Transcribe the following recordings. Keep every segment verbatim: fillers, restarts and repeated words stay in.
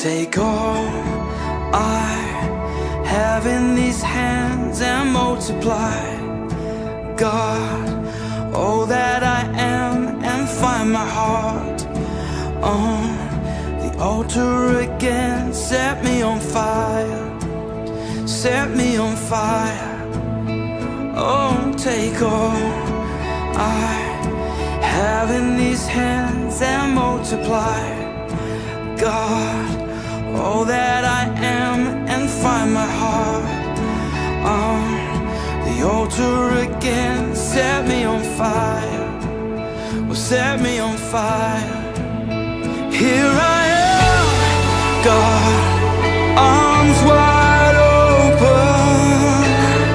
Take all I have in these hands and multiply, God, all that I am, and find my heart on the altar again. Set me on fire, set me on fire. Oh, take all I have in these hands and multiply, God, all that I am, and find my heart on the altar again. Set me on fire, well, set me on fire. Here I am, God, arms wide open,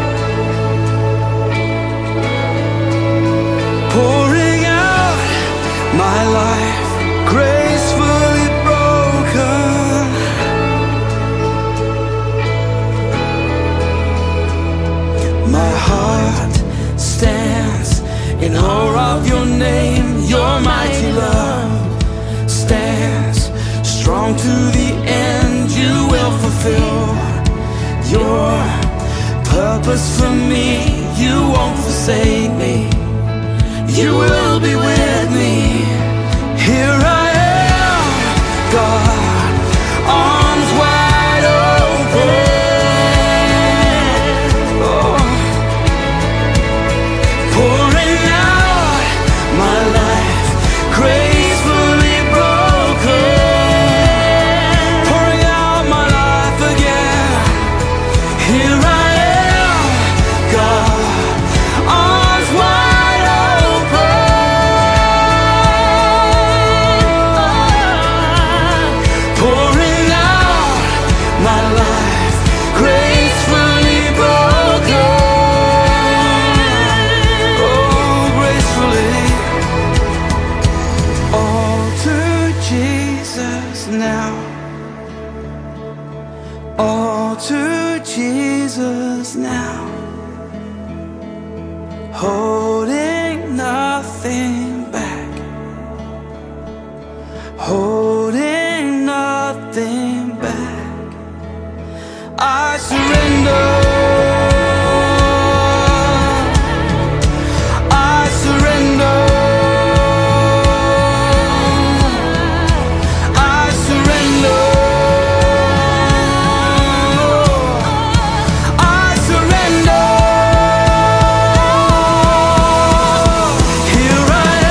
pouring out my life, gracefully broken. My heart stands in awe of your name. Your mighty love stands strong to the end. You will fulfill your purpose for me. You won't forsake me, you will be with me. Here I am, God, arms wide open, oh, pouring out my life, gracefully broken, pouring out my life again. Here I am, God, arms wide open, pouring out my life, gracefully broken. Oh, gracefully. All to Jesus now, all to Jesus now, holding nothing back, holding nothing back. I surrender, I surrender, I surrender, I surrender. Here I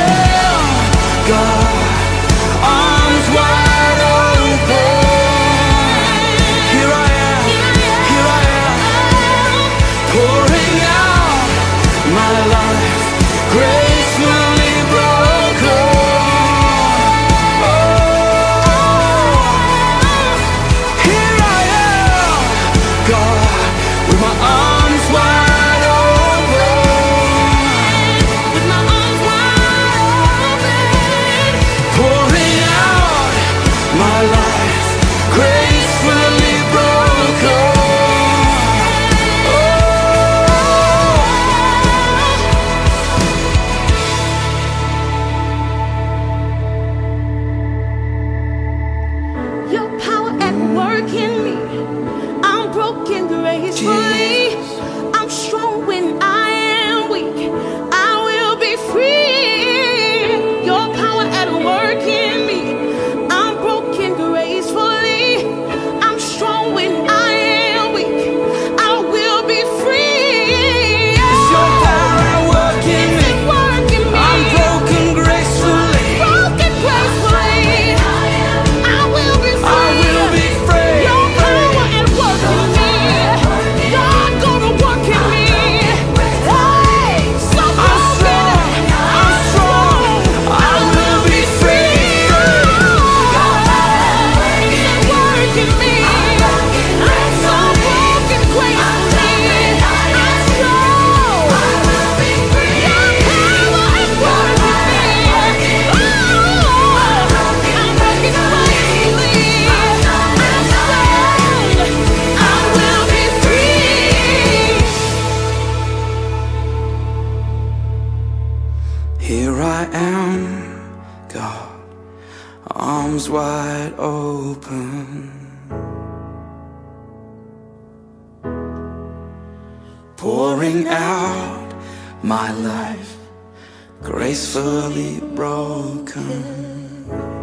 arms wide open, pouring out my life, gracefully broken.